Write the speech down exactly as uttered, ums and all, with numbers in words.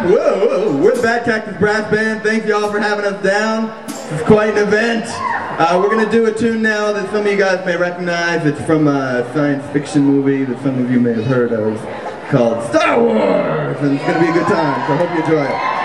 Whoa, whoa, we're the Bad Cactus Brass Band. Thanks y'all for having us down. It's quite an event. Uh, we're going to do a tune now that some of you guys may recognize. It's from a science fiction movie that some of you may have heard of called Star Wars. And it's going to be a good time, so I hope you enjoy it.